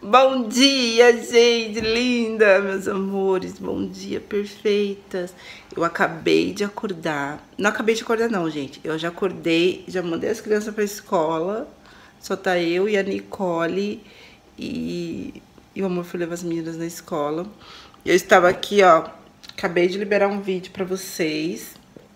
Bom dia, gente linda, meus amores. Bom dia, perfeitas. Eu acabei de acordar. Não acabei de acordar não, gente. Eu já acordei, já mandei as crianças pra escola. Só tá eu e a Nicole. E o amor foi levar as meninas na escola. Eu estava aqui, ó. Acabei de liberar um vídeo pra vocês.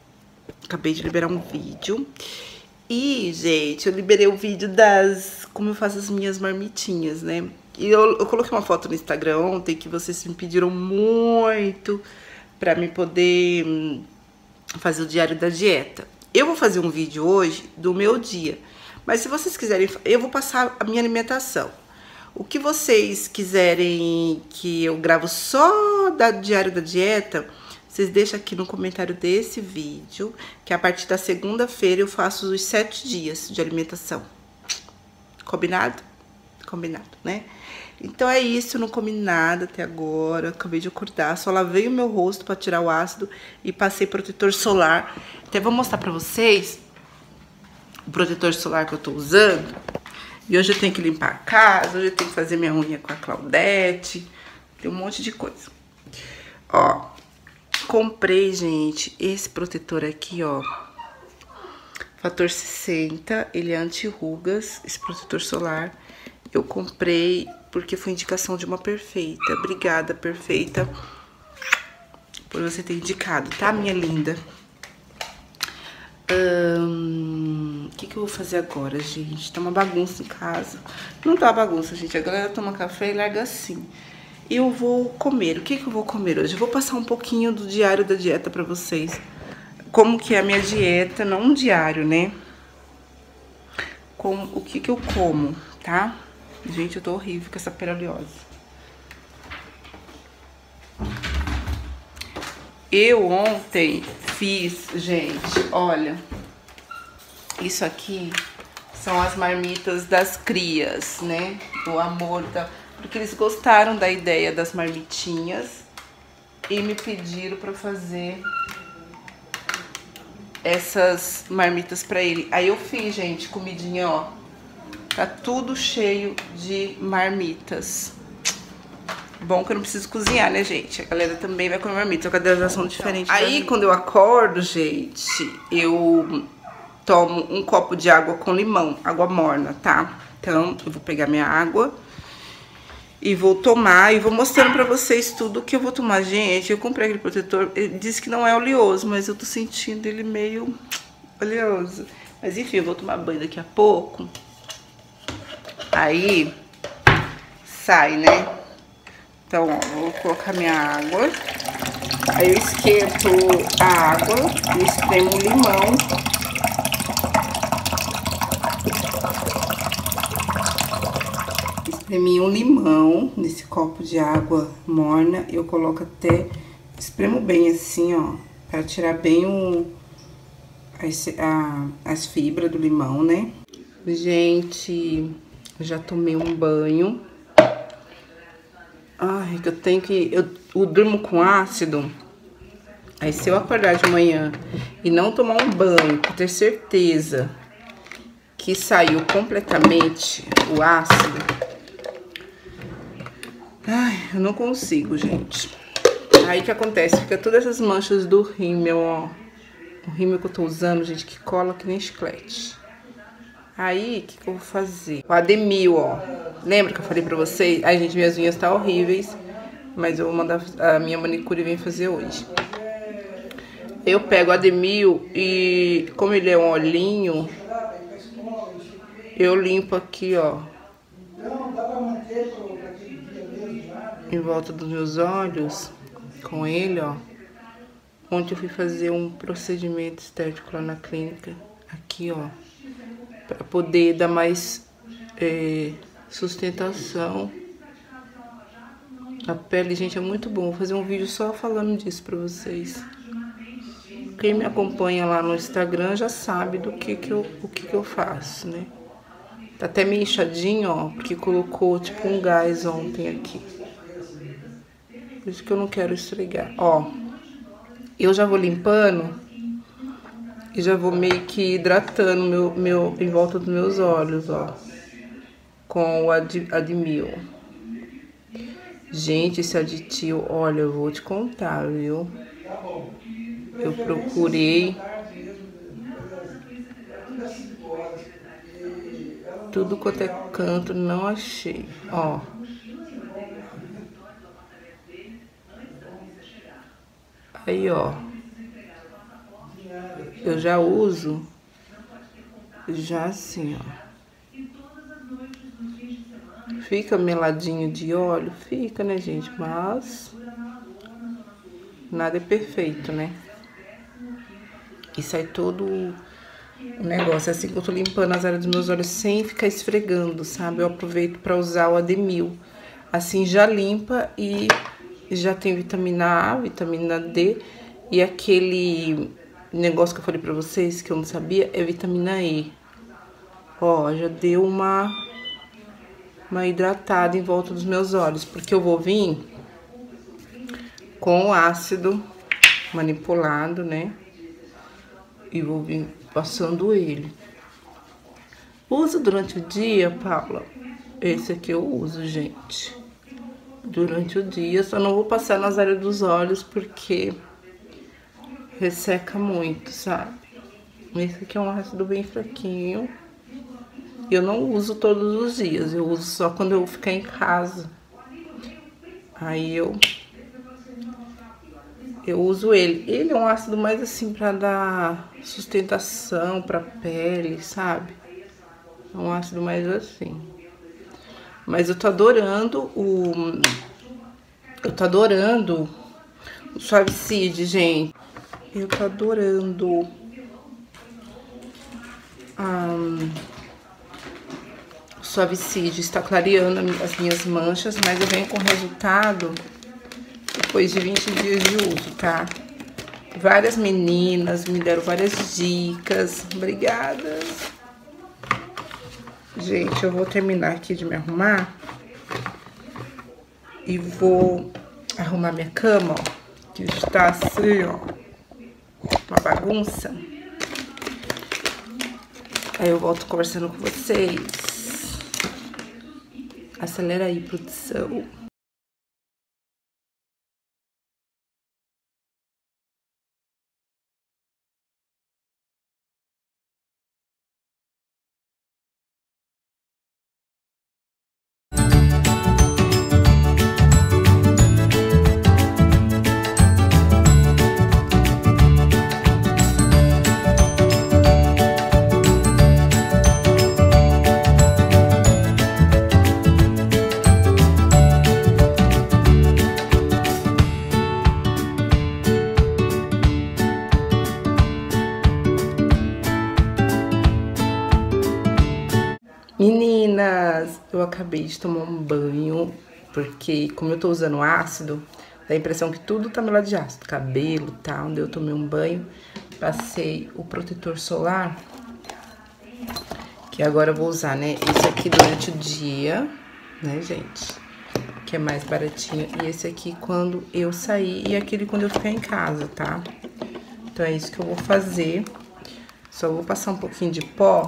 E, gente, eu liberei o vídeo das... como eu faço as minhas marmitinhas, né? E eu coloquei uma foto no Instagram ontem que vocês me pediram muito pra me poder fazer o diário da dieta. Eu vou fazer um vídeo hoje do meu dia. Mas se vocês quiserem, eu vou passar a minha alimentação. O que vocês quiserem que eu gravo só da diário da dieta... vocês deixam aqui no comentário desse vídeo, que a partir da segunda-feira eu faço os 7 dias de alimentação. Combinado? Combinado, né? Então é isso, eu não comi nada até agora, acabei de acordar, só lavei o meu rosto pra tirar o ácido e passei protetor solar. Até vou mostrar pra vocês o protetor solar que eu tô usando. E hoje eu tenho que limpar a casa, hoje eu tenho que fazer minha unha com a Claudete, tem um monte de coisa. Ó, comprei, gente, esse protetor aqui, ó, fator 60, ele é anti-rugas, esse protetor solar. Eu comprei porque foi indicação de uma perfeita. Obrigada, perfeita, por você ter indicado, tá, minha linda? O que eu vou fazer agora, gente? Tá uma bagunça em casa. Não tá uma bagunça, gente, a galera toma café e larga assim. Eu vou comer. O que eu vou comer hoje? Eu vou passar um pouquinho do diário da dieta pra vocês. Como que é a minha dieta, não um diário, né? Com o que eu como, tá? Gente, eu tô horrível com essa peroliose. Eu ontem fiz, gente, olha. Isso aqui são as marmitas das crias, né? Do amor da... porque eles gostaram da ideia das marmitinhas e me pediram pra fazer essas marmitas pra ele. Aí eu fiz, gente, comidinha, ó. Tá tudo cheio de marmitas. Bom que eu não preciso cozinhar, né, gente? A galera também vai comer marmita, só que a hidratação diferente. Aí, quando eu acordo, gente, eu tomo um copo de água com limão, água morna, tá? Então, eu vou pegar minha água e vou tomar, e vou mostrando pra vocês tudo que eu vou tomar. Gente, eu comprei aquele protetor, ele disse que não é oleoso, mas eu tô sentindo ele meio oleoso. Mas enfim, eu vou tomar banho daqui a pouco. Aí, sai, né? Então, ó, vou colocar minha água. Aí eu esquento a água e espremo o limão. Espremi um limão nesse copo de água morna. Eu coloco até... espremo bem assim, ó. Pra tirar bem as fibras do limão, né? Gente, eu já tomei um banho. Ai, que eu tenho que... eu durmo com ácido. Aí se eu acordar de manhã e não tomar um banho, pra ter certeza que saiu completamente o ácido... ai, eu não consigo, gente. Aí o que acontece? Fica todas essas manchas do rímel, ó. O rímel que eu tô usando, gente, que cola que nem chiclete. Aí, o que eu vou fazer? O Ademil, ó. Lembra que eu falei pra vocês? Ai, gente, minhas unhas tá horríveis. Mas eu vou mandar a minha manicure vir fazer hoje. Eu pego o Ademil e, como ele é um olhinho, eu limpo aqui, ó. Em volta dos meus olhos, com ele, ó. Ontem eu fui fazer um procedimento estético lá na clínica. Aqui, ó. Pra poder dar mais sustentação. A pele, gente, é muito bom. Vou fazer um vídeo só falando disso pra vocês. Quem me acompanha lá no Instagram já sabe do que eu faço, né? Tá até meio inchadinho, ó, porque colocou tipo um gás ontem aqui. Por isso que eu não quero esfregar. Ó, eu já vou limpando e já vou meio que hidratando em volta dos meus olhos, ó. Com o Ademil. Gente, esse aditivo, olha, eu vou te contar, viu? Eu procurei tudo quanto é canto, não achei. Ó. Aí, ó. Eu já uso já assim, ó. Fica meladinho de óleo? Fica, né, gente? Mas nada é perfeito, né? E sai todo o negócio. Assim que eu tô limpando as áreas dos meus olhos sem ficar esfregando, sabe? Eu aproveito pra usar o Ademil. Assim já limpa e já tem vitamina A, vitamina D. E aquele negócio que eu falei pra vocês, que eu não sabia, é vitamina E. Ó, já deu uma hidratada em volta dos meus olhos. Porque eu vou vir com o ácido manipulado, né? E vou vir passando ele. Uso durante o dia, Paula? Esse aqui eu uso, gente. Durante o dia, só não vou passar nas áreas dos olhos porque resseca muito, sabe? Esse aqui é um ácido bem fraquinho. Eu não uso todos os dias, eu uso só quando eu ficar em casa. Aí eu uso ele. Ele é um ácido mais assim pra dar sustentação pra pele, sabe? É um ácido mais assim. Mas eu tô adorando o Suavicide, gente. Eu tô adorando o Suavicide. Está clareando as minhas manchas, mas eu venho com resultado depois de 20 dias de uso, tá? Várias meninas me deram várias dicas. Obrigada. Gente, eu vou terminar aqui de me arrumar e vou arrumar minha cama, ó, que está assim, ó, uma bagunça. Aí eu volto conversando com vocês. Acelera aí, produção. Meninas, eu acabei de tomar um banho, porque como eu tô usando ácido, dá a impressão que tudo tá melado de ácido, cabelo e tal. Onde eu tomei um banho, passei o protetor solar, que agora eu vou usar, né? Esse aqui durante o dia, né, gente? Que é mais baratinho. E esse aqui quando eu sair e aquele quando eu ficar em casa, tá? Então é isso que eu vou fazer. Só vou passar um pouquinho de pó.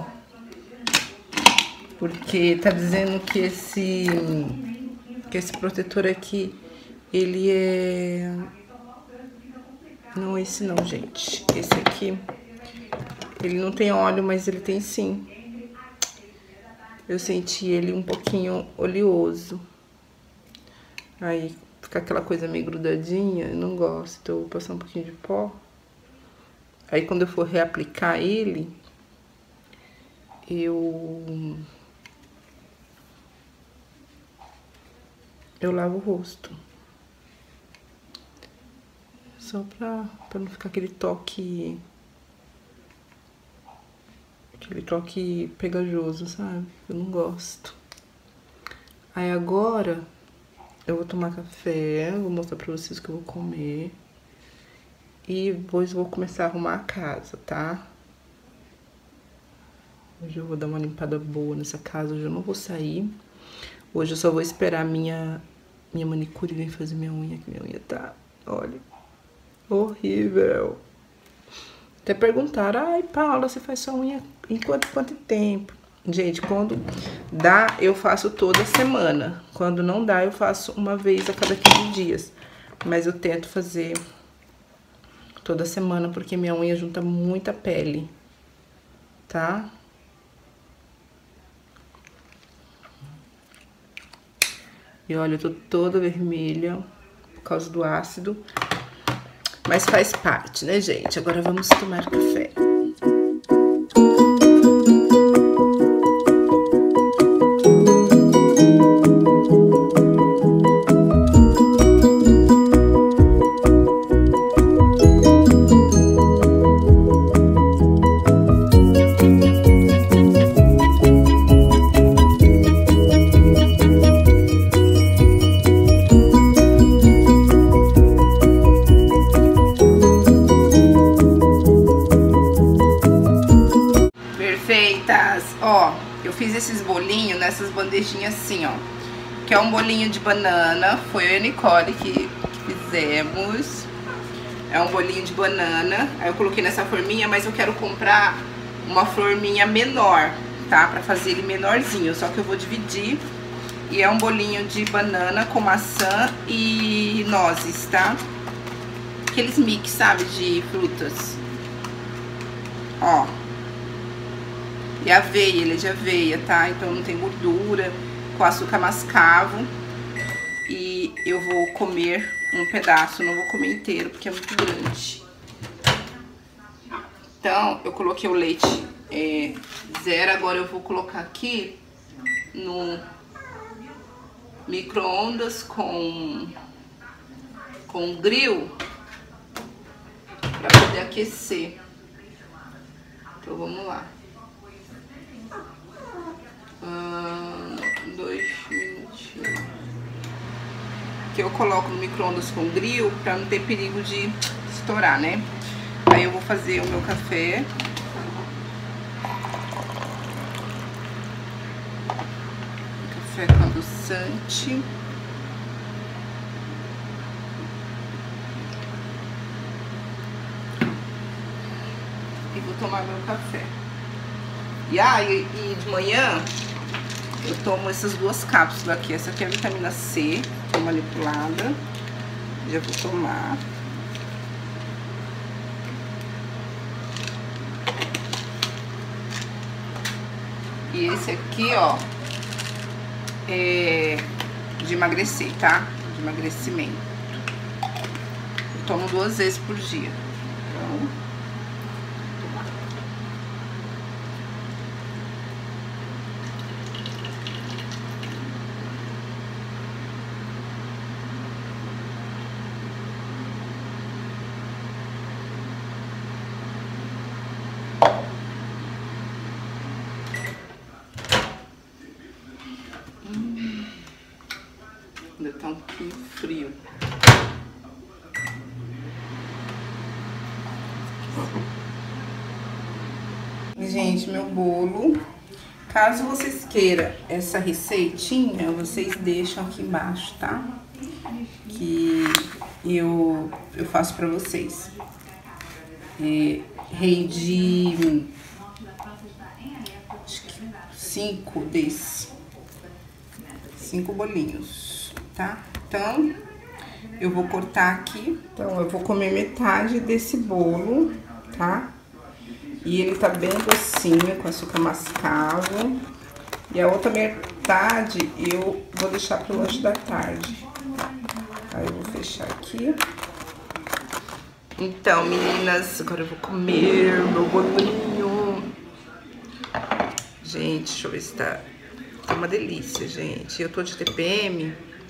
Porque tá dizendo que esse protetor aqui, ele é... Não, esse não, gente. Esse aqui, ele não tem óleo, mas ele tem sim. Eu senti ele um pouquinho oleoso. Aí fica aquela coisa meio grudadinha, eu não gosto. Então eu vou passar um pouquinho de pó. Aí quando eu for reaplicar ele, eu lavo o rosto. Só pra não ficar aquele toque pegajoso, sabe? Eu não gosto. Aí agora eu vou tomar café, vou mostrar pra vocês o que eu vou comer. E depois vou começar a arrumar a casa, tá? Hoje eu vou dar uma limpada boa nessa casa, hoje eu não vou sair. Hoje eu só vou esperar minha manicure vir fazer minha unha, que minha unha tá, olha, horrível. Até perguntaram, ai, Paula, você faz sua unha em quanto tempo? Gente, quando dá, eu faço toda semana. Quando não dá, eu faço uma vez a cada 15 dias. Mas eu tento fazer toda semana, porque minha unha junta muita pele, tá? E olha, eu tô toda vermelha por causa do ácido. Mas faz parte, né, gente? Agora vamos tomar café. Ó, eu fiz esses bolinhos nessas bandejinhas assim, ó. Que é um bolinho de banana. Foi eu e a Nicole que fizemos. É um bolinho de banana. Aí eu coloquei nessa forminha, mas eu quero comprar uma forminha menor, tá? Pra fazer ele menorzinho. Só que eu vou dividir. E é um bolinho de banana com maçã e nozes, tá? Aqueles mix, sabe? De frutas. Ó. E aveia, ele é de aveia, tá? Então não tem gordura, com açúcar mascavo. E eu vou comer um pedaço, não vou comer inteiro, porque é muito grande. Então, eu coloquei o leite zero, agora eu vou colocar aqui no micro-ondas com grill, pra poder aquecer. Então, vamos lá. 2 minutinhos. Que eu coloco no micro-ondas com grill pra não ter perigo de estourar, né? Aí eu vou fazer o meu café. Café com adoçante. E vou tomar meu café. E de manhã eu tomo essas duas cápsulas aqui. Essa aqui é a vitamina C, que é manipulada. Já vou tomar. E esse aqui, ó, é de emagrecer, tá? De emagrecimento. Eu tomo 2 vezes por dia. Então... Ainda tá um pouquinho frio. Gente, meu bolo. Caso vocês queiram essa receitinha, vocês deixam aqui embaixo, tá? Que eu faço pra vocês. Rei de... acho que 5 desses. 5 bolinhos, tá? Então, eu vou cortar aqui. Então, eu vou comer metade desse bolo, tá? E ele tá bem docinho, com açúcar mascavo. E a outra metade eu vou deixar pro lanche da tarde. Aí eu vou fechar aqui. Então, meninas, agora eu vou comer meu bolinho. Gente, deixa eu ver se tá... Tá uma delícia, gente. Eu tô de TPM.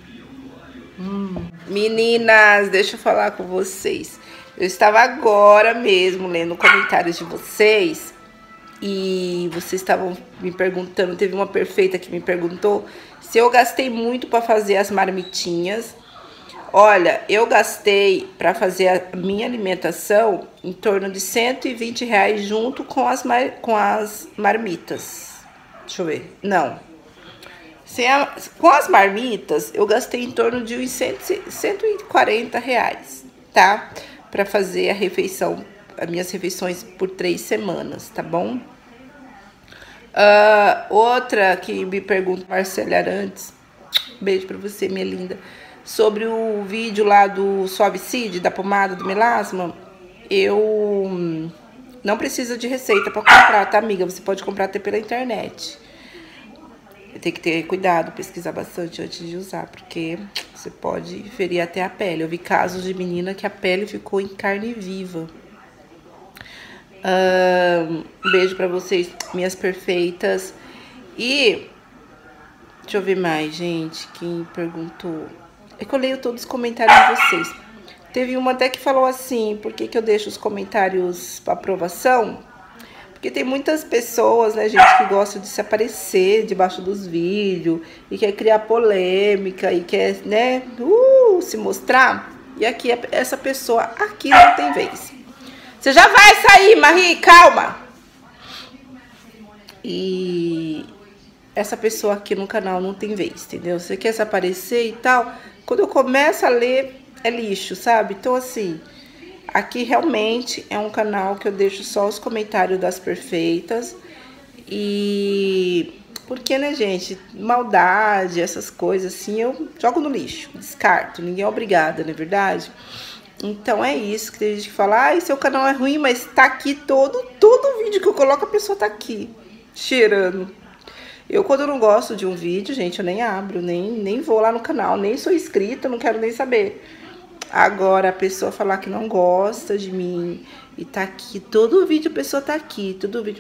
Meninas, deixa eu falar com vocês. Eu estava agora mesmo lendo comentários de vocês. E vocês estavam me perguntando, teve uma perfeita que me perguntou se eu gastei muito para fazer as marmitinhas. Olha, eu gastei para fazer a minha alimentação em torno de R$120 junto com as marmitas. Deixa eu ver. Não. Com as marmitas, eu gastei em torno de uns R$140, tá? Pra fazer a refeição, as minhas refeições por 3 semanas, tá bom? Outra que me pergunta, Marcela Arantes, beijo pra você, minha linda, sobre o vídeo lá do Suavicide, da pomada do melasma. Eu não preciso de receita pra comprar, tá, amiga? Você pode comprar até pela internet. Tem que ter cuidado, pesquisar bastante antes de usar, porque você pode ferir até a pele. Eu vi casos de menina que a pele ficou em carne viva. Beijo pra vocês, minhas perfeitas. E deixa eu ver mais, gente, quem perguntou. É que eu leio todos os comentários de vocês. Teve uma até que falou assim, por que eu deixo os comentários para aprovação? Porque tem muitas pessoas, né, gente, que gostam de se aparecer debaixo dos vídeos e quer criar polêmica e quer, né, se mostrar. E aqui, essa pessoa aqui não tem vez. Você já vai sair, Marie, calma! E essa pessoa aqui no canal não tem vez, entendeu? Você quer se aparecer e tal. Quando eu começo a ler, é lixo, sabe? Então, assim, aqui realmente é um canal que eu deixo só os comentários das perfeitas. E porque, né, gente, maldade, essas coisas assim, eu jogo no lixo, descarto. Ninguém é obrigada, não é verdade? Então é isso, que tem gente que fala, ai, seu canal é ruim, mas tá aqui todo vídeo que eu coloco, a pessoa tá aqui, cheirando. Eu, quando eu não gosto de um vídeo, gente, eu nem abro, nem vou lá no canal, nem sou inscrita, não quero nem saber. Agora, a pessoa falar que não gosta de mim e tá aqui, todo vídeo a pessoa tá aqui, todo vídeo...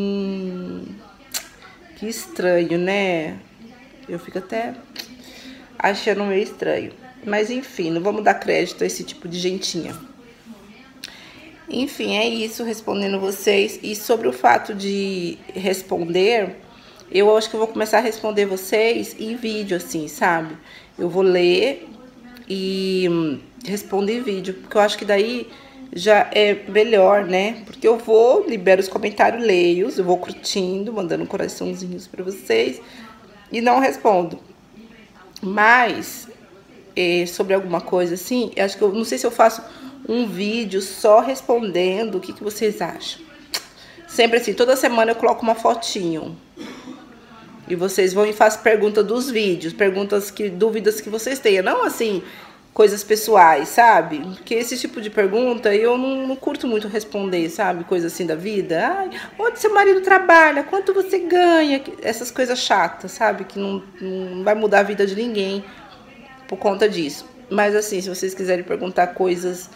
que estranho, né? Eu fico até achando meio estranho. Mas, enfim, não vamos dar crédito a esse tipo de gentinha. Enfim, é isso, respondendo vocês. E sobre o fato de responder, eu acho que eu vou começar a responder vocês em vídeo, assim, sabe? Eu vou ler e respondo em vídeo, porque eu acho que daí já é melhor, né? Porque eu vou, libero os comentários, leio, eu vou curtindo, mandando coraçãozinhos pra vocês e não respondo. Mas... sobre alguma coisa assim, eu acho que eu não sei se eu faço um vídeo só respondendo. O que vocês acham? Sempre assim, toda semana eu coloco uma fotinho e vocês vão e fazem pergunta dos vídeos, dúvidas que vocês tenham, não assim coisas pessoais, sabe? Porque esse tipo de pergunta eu não curto muito responder, sabe? Coisa assim da vida. Ai, onde seu marido trabalha? Quanto você ganha? Essas coisas chatas, sabe? Que não vai mudar a vida de ninguém por conta disso. Mas assim, se vocês quiserem perguntar coisas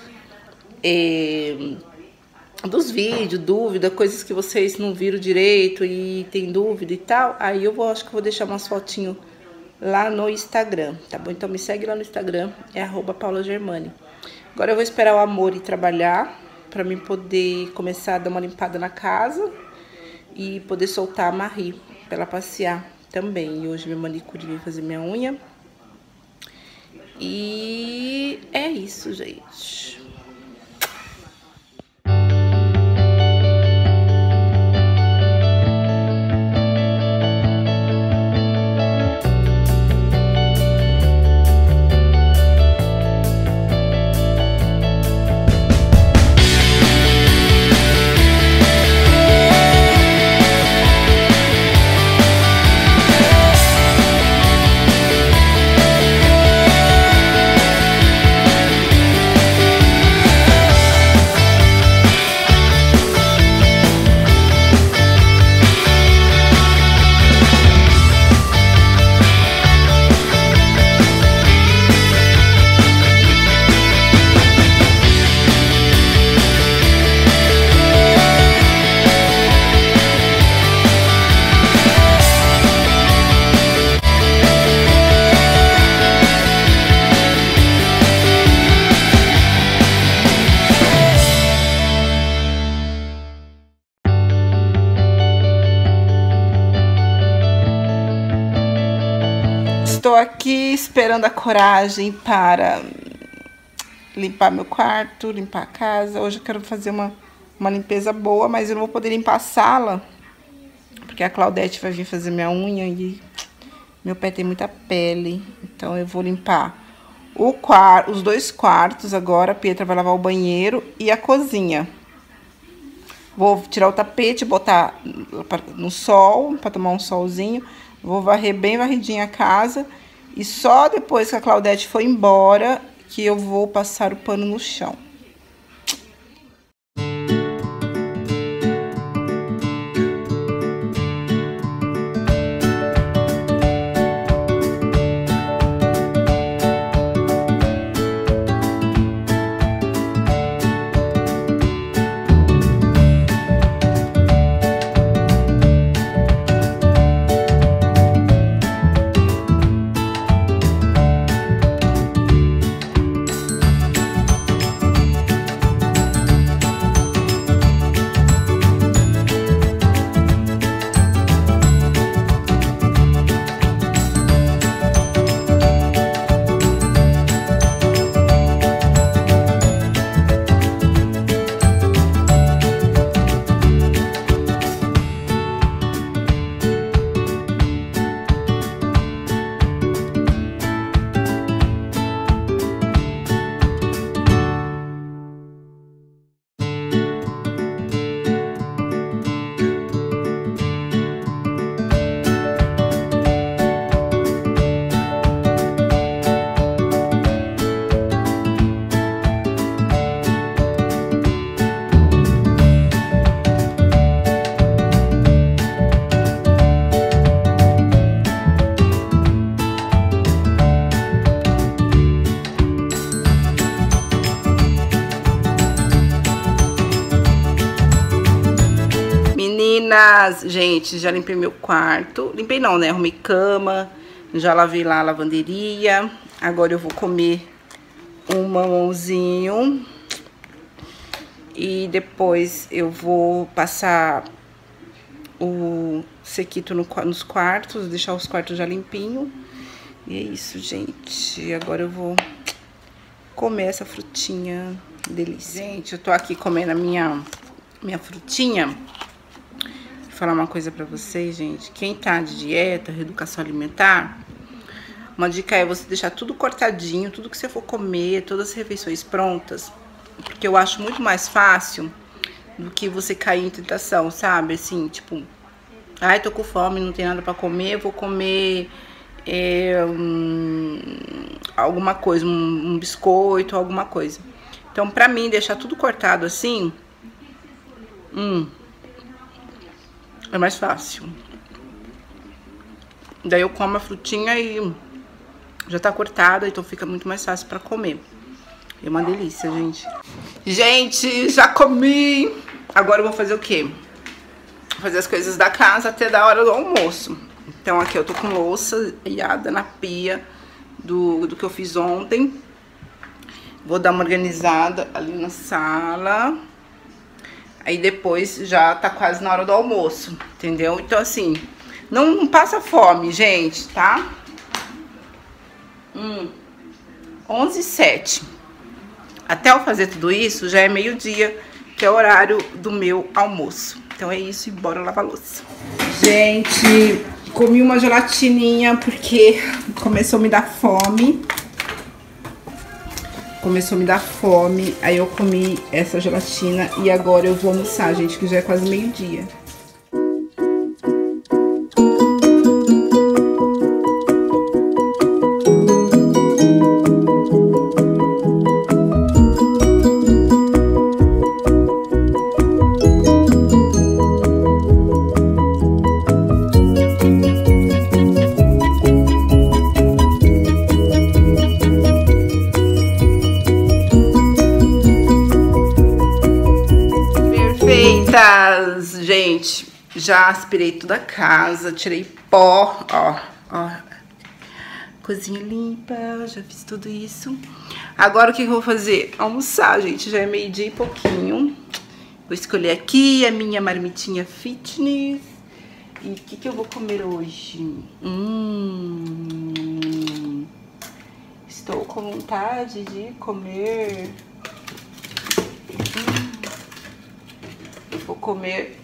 dos vídeos, dúvida, coisas que vocês não viram direito e tem dúvida e tal, aí eu acho que eu vou deixar umas fotinhos lá no Instagram, tá bom? Então me segue lá no Instagram, é @paulagermani. Agora eu vou esperar o amor ir trabalhar pra mim poder começar a dar uma limpada na casa e poder soltar a Marie pra ela passear também. E hoje minha manicure veio fazer minha unha. E é isso, gente. Estou aqui esperando a coragem para limpar meu quarto, limpar a casa. Hoje eu quero fazer uma limpeza boa, mas eu não vou poder limpar a sala, porque a Claudete vai vir fazer minha unha e meu pé tem muita pele. Então eu vou limpar os 2 quartos agora. A Pietra vai lavar o banheiro e a cozinha. Vou tirar o tapete, botar no sol, pra tomar um solzinho. Vou varrer bem varridinha a casa. E só depois que a Claudete for embora, que eu vou passar o pano no chão. Meninas, gente, já limpei meu quarto. Limpei não, né? Arrumei cama, já lavei lá a lavanderia. Agora eu vou comer um mamãozinho. E depois eu vou passar o sequito nos quartos, deixar os quartos já limpinho. E é isso, gente. Agora eu vou comer essa frutinha delícia. Gente, eu tô aqui comendo a minha frutinha. Vou falar uma coisa pra vocês, gente. Quem tá de dieta, reeducação alimentar, uma dica é você deixar tudo cortadinho, tudo que você for comer, todas as refeições prontas. Porque eu acho muito mais fácil do que você cair em tentação, sabe? Assim, tipo, ai, tô com fome, não tem nada pra comer, vou comer alguma coisa, um biscoito, alguma coisa. Então, pra mim, deixar tudo cortado assim, é mais fácil. Daí eu como a frutinha e já tá cortada, então fica muito mais fácil pra comer. É uma delícia, gente. Gente, já comi. Agora eu vou fazer o quê? Vou fazer as coisas da casa até da hora do almoço. Então aqui eu tô com louça iada na pia do que eu fiz ontem. Vou dar uma organizada ali na sala. Aí depois já tá quase na hora do almoço, entendeu? Então assim, não passa fome, gente, tá? 11h07. Até eu fazer tudo isso, já é meio-dia, que é o horário do meu almoço. Então é isso, e bora lavar a louça. Gente, comi uma gelatininha porque começou a me dar fome. Aí eu comi essa gelatina e agora eu vou almoçar, gente, que já é quase meio-dia. Gente, já aspirei toda a casa, tirei pó, ó, cozinha limpa, já fiz tudo isso. Agora o que eu vou fazer? Almoçar, gente, já é meio-dia e pouquinho. Vou escolher aqui a minha marmitinha fitness. E o que eu vou comer hoje? Estou com vontade de comer... Vou comer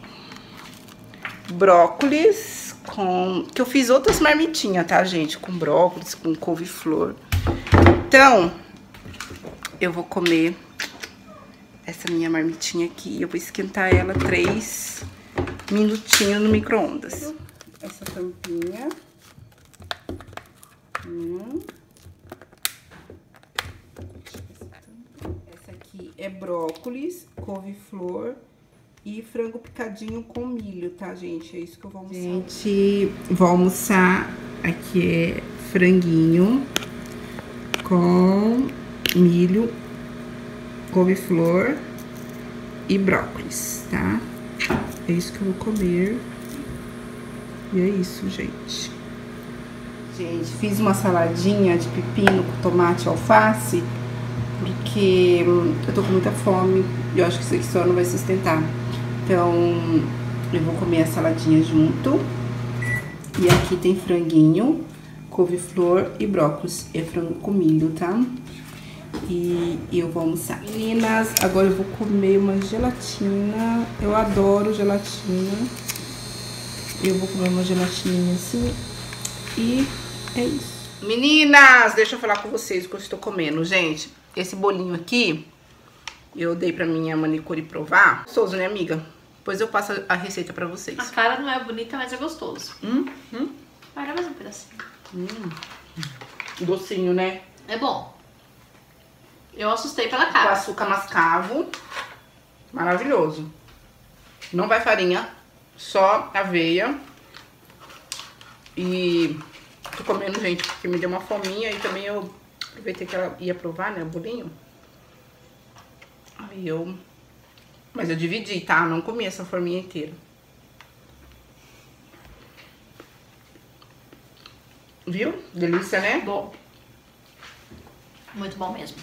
brócolis com... que eu fiz outras marmitinhas, tá, gente? Com brócolis, com couve-flor. Então, eu vou comer essa minha marmitinha aqui. Eu vou esquentar ela 3 minutinhos no micro-ondas. Essa tampinha. Essa aqui é brócolis, couve-flor e frango picadinho com milho, tá, gente? É isso que eu vou almoçar. Gente, vou almoçar. Aqui é franguinho com milho, couve-flor e brócolis, tá? É isso que eu vou comer. E é isso, gente. Gente, fiz uma saladinha de pepino com tomate e alface, porque eu tô com muita fome e eu acho que isso aqui só não vai sustentar. Então, eu vou comer a saladinha junto. E aqui tem franguinho, couve-flor e brócolis. É frango com milho, tá? E eu vou almoçar. Meninas, agora eu vou comer uma gelatina. Eu adoro gelatina. Eu vou comer uma gelatininha assim. E é isso. Meninas, deixa eu falar com vocês o que eu estou comendo, gente. Esse bolinho aqui, eu dei pra minha manicure provar. Gostoso, né, amiga? Depois eu passo a receita pra vocês. A cara não é bonita, mas é gostoso. Para mais um pedacinho. Docinho, né? É bom. Eu assustei pela cara. Com açúcar mascavo. Maravilhoso. Não vai farinha, só aveia. E tô comendo, gente, porque me deu uma fominha. E também eu aproveitei que ela ia provar, né, o bolinho. Aí eu... Mas eu dividi, tá? Eu não comi essa forminha inteira. Viu? Delícia, né? Bom. Muito bom mesmo.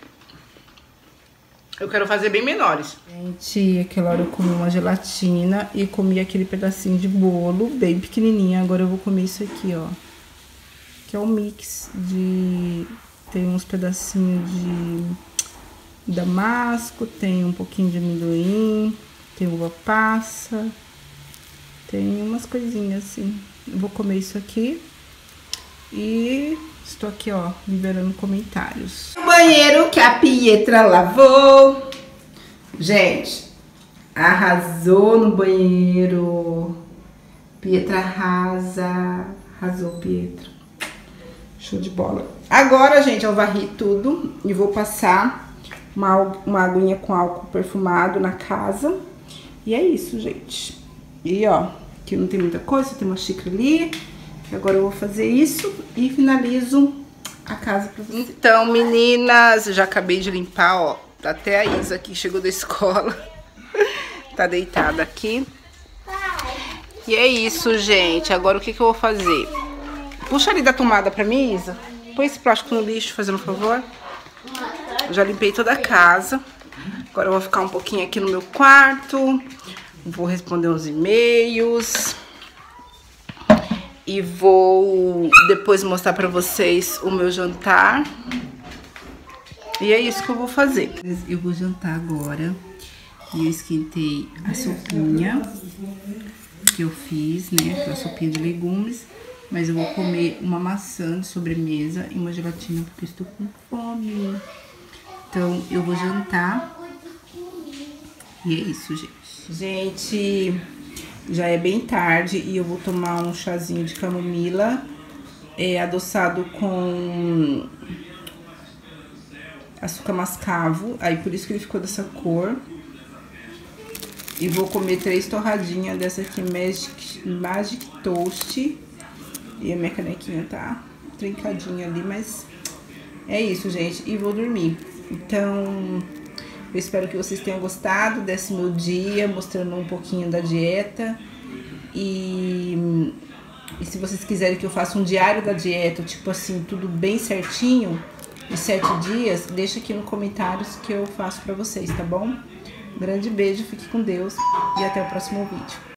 Eu quero fazer bem menores. Gente, aquela hora eu comi uma gelatina e comi aquele pedacinho de bolo bem pequenininho. Agora eu vou comer isso aqui, ó. Que é um mix de... Tem uns pedacinhos de damasco, tem um pouquinho de amendoim, tem uva passa, tem umas coisinhas assim. Eu vou comer isso aqui e estou aqui, ó, liberando comentários. O banheiro que a Pietra lavou. Gente, arrasou no banheiro. Pietra arrasa. Arrasou, Pietra. Show de bola. Agora, gente, eu varri tudo e vou passar uma aguinha com álcool perfumado na casa. E é isso, gente. E, ó, aqui não tem muita coisa, tem uma xícara ali. Agora eu vou fazer isso e finalizo a casa pra vocês. Então, meninas, já acabei de limpar, ó. Até a Isa aqui chegou da escola. Tá deitada aqui. E é isso, gente. Agora o que eu vou fazer? Puxa ali da tomada pra mim, Isa. Põe esse plástico no lixo, fazendo um favor. Já limpei toda a casa. Agora eu vou ficar um pouquinho aqui no meu quarto. Vou responder uns e-mails. E vou depois mostrar pra vocês o meu jantar. E é isso que eu vou fazer. Eu vou jantar agora. E eu esquentei a sopinha que eu fiz, né? Aquela sopinha de legumes. Mas eu vou comer uma maçã de sobremesa e uma gelatina porque eu estou com fome. Então, eu vou jantar. E é isso, gente. Gente, já é bem tarde e eu vou tomar um chazinho de camomila adoçado com açúcar mascavo. Aí, por isso que ele ficou dessa cor. E vou comer 3 torradinhas dessa aqui, Magic Toast. E a minha canequinha tá trincadinha ali, mas é isso, gente. E vou dormir. Então, eu espero que vocês tenham gostado desse meu dia, mostrando um pouquinho da dieta. E se vocês quiserem que eu faça um diário da dieta, tipo assim, tudo bem certinho, de 7 dias, deixa aqui nos comentários que eu faço pra vocês, tá bom? Um grande beijo, fique com Deus e até o próximo vídeo.